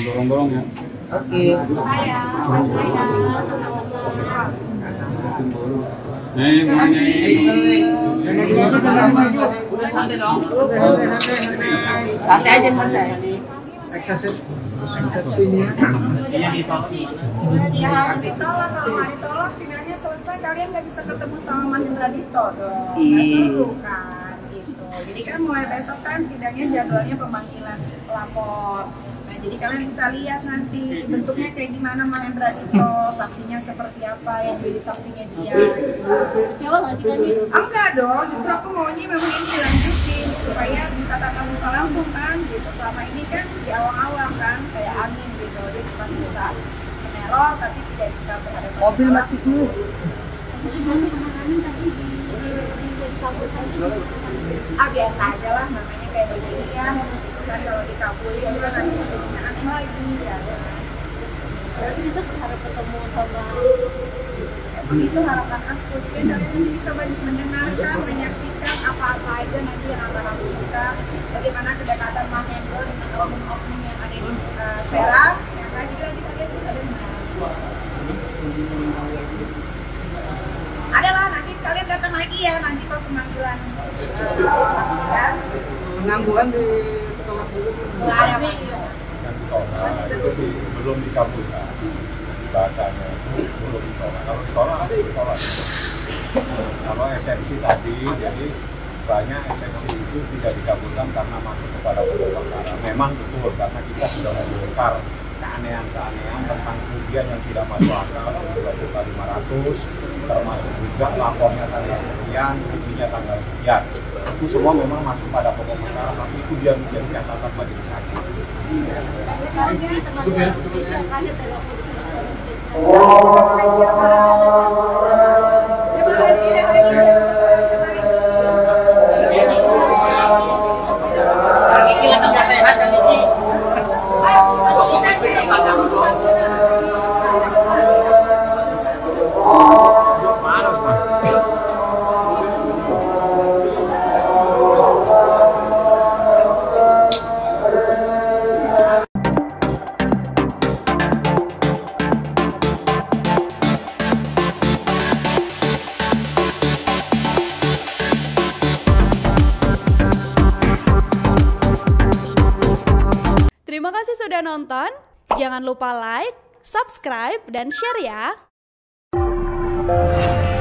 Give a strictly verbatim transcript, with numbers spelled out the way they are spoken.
Dorong-dorong ya. Oke. Nih, Udah santai dong. Santai aja santai. Eksesif, eksesif ini ya. Ya harus ditolak, kalau nggak ditolak sidangnya selesai kalian nggak bisa ketemu sama Mahendra Dito dong. Nggak seru kan gitu. Jadi kan mulai besok kan sidangnya jadwalnya pemanggilan pelapor. Nah jadi kalian bisa lihat nanti bentuknya kayak gimana Mahendra Dito, saksinya seperti apa yang jadi saksinya dia. Kecewa nggak sih tadi? Enggak dong, justru aku maunya memang ini dilanjutin supaya bisa tatap muka langsung kan gitu. Selama ini kan di awal-awal kan kayak Amin gitu, dia cuma bisa meneror tapi tidak bisa berhadapan. Mobil mati semua. Ah biasa aja lah, namanya kayak begini ya. Kan kalau dikabulin kan nanti jadinya aneh lagi ya. Berarti bisa berharap ketemu sama Begitu harapan aku, jadi kalian nanti bisa banyak mendengarkan, menyaksikan apa-apa aja nanti yang akan aku buka. Bagaimana kedekatan Mahendra dengan oknum-oknum yang ada di uh, Serang, ya kan? Jadi nanti kalian bisa dengar. Adalah nanti kalian datang lagi ya nanti pas pemanggilan uh, saksi ya. Pengangguran ditolak dulu. Nggak ada mas. Yang ditolak itu di, belum dikabulkan. Bahasanya itu belum ditolak. Kalau ditolak, ada ditolak. Kalau eksepsi tadi, jadi banyak eksepsi itu tidak dikabulkan karena masuk kepada pokok perkara. Memang betul karena kita sudah membongkar keanehan-keanehan tentang kerugian yang tidak masuk akal dua juta lima ratus, termasuk juga lapornya tanggal sekian, ruginya tanggal sekian. Itu semua memang masuk pada pokok perkara, tapi itu dia menjadi catatan majelis hakim. Terima kasih sudah nonton. Jangan lupa like, subscribe, dan share ya.